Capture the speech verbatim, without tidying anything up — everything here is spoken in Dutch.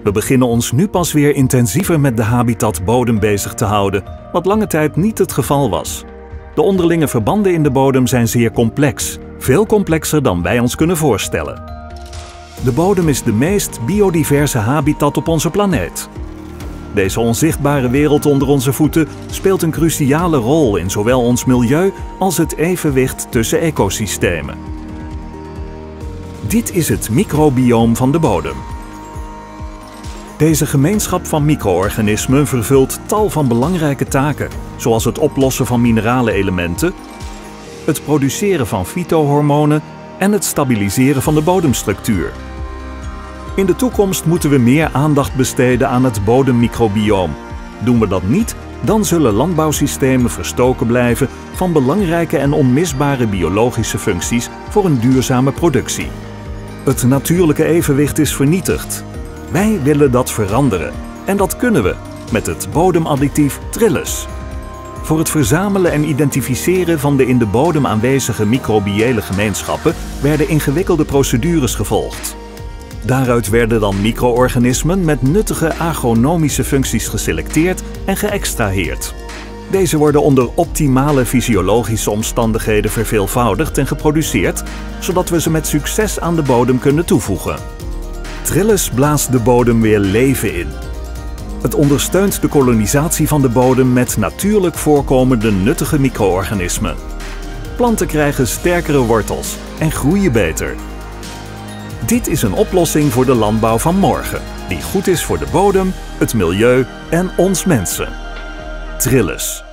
We beginnen ons nu pas weer intensiever met de habitat bodem bezig te houden, wat lange tijd niet het geval was. De onderlinge verbanden in de bodem zijn zeer complex, veel complexer dan wij ons kunnen voorstellen. De bodem is de meest biodiverse habitat op onze planeet. Deze onzichtbare wereld onder onze voeten speelt een cruciale rol in zowel ons milieu als het evenwicht tussen ecosystemen. Dit is het microbioom van de bodem. Deze gemeenschap van micro-organismen vervult tal van belangrijke taken, zoals het oplossen van minerale elementen, het produceren van fytohormonen en het stabiliseren van de bodemstructuur. In de toekomst moeten we meer aandacht besteden aan het bodemmicrobioom. Doen we dat niet, dan zullen landbouwsystemen verstoken blijven van belangrijke en onmisbare biologische functies voor een duurzame productie. Het natuurlijke evenwicht is vernietigd. Wij willen dat veranderen. En dat kunnen we met het bodemaddiitief Trillus. Voor het verzamelen en identificeren van de in de bodem aanwezige microbiële gemeenschappen werden ingewikkelde procedures gevolgd. Daaruit werden dan micro-organismen met nuttige agronomische functies geselecteerd en geëxtraheerd. Deze worden onder optimale fysiologische omstandigheden verveelvoudigd en geproduceerd, zodat we ze met succes aan de bodem kunnen toevoegen. Trillus blaast de bodem weer leven in. Het ondersteunt de kolonisatie van de bodem met natuurlijk voorkomende nuttige micro-organismen. Planten krijgen sterkere wortels en groeien beter. Dit is een oplossing voor de landbouw van morgen, die goed is voor de bodem, het milieu en ons mensen. Trillus.